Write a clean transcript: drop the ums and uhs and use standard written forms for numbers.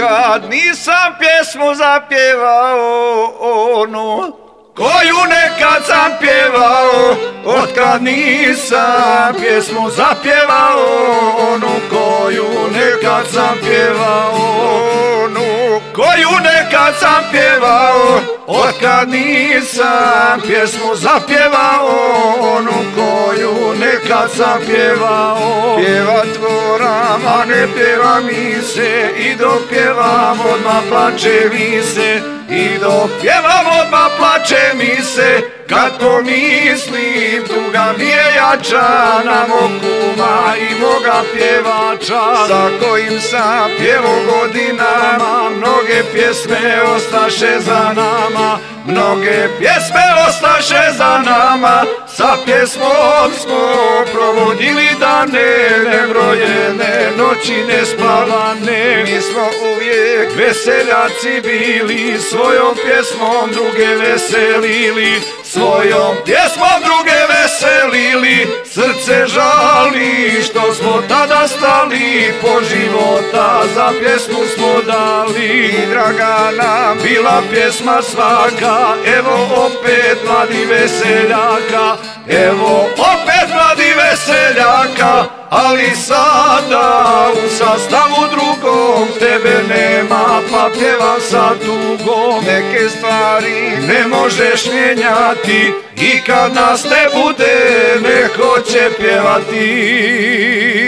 Otkad nisam pjesmu zapjevao onu koju nekad sam pjevao, otkad nisam pjesmu zapjevao onu koju nekad sam pjevao, onu koju nekad sam pjevao, otkad nisam pjesmu zapjevao onu koju nekad sam pjevao. Pjevat moram, a ne pjeva mi se, i dok pjevam odmah plače mi se, i dok pjevam odmah plače mi se, kad pomislim tuga mi je jača na mog kuma i moga pjevača, sa kojim sam pjevo godinama. Mnoge pjesme ostaše za nama, mnoge pjesme ostaše za nama, sa pjesmom smo provodili dane, nebrojene noći nespavane. Mi smo uvijek veseljaci bili, svojom pjesmom druge veselili, svojom pjesmom druge veselili. Srce žali što smo tada stali, po života za pjesmu smo dali. I draga nam bila pjesma svaka, evo opet mladi veseljaka, evo opet mladi veseljaka, ali sada u sastavu drugom tebe nema, pa pjevam sa tugom. Neke stvari ne možeš mijenjati i kad nas ne bude, ne hoće pjevati.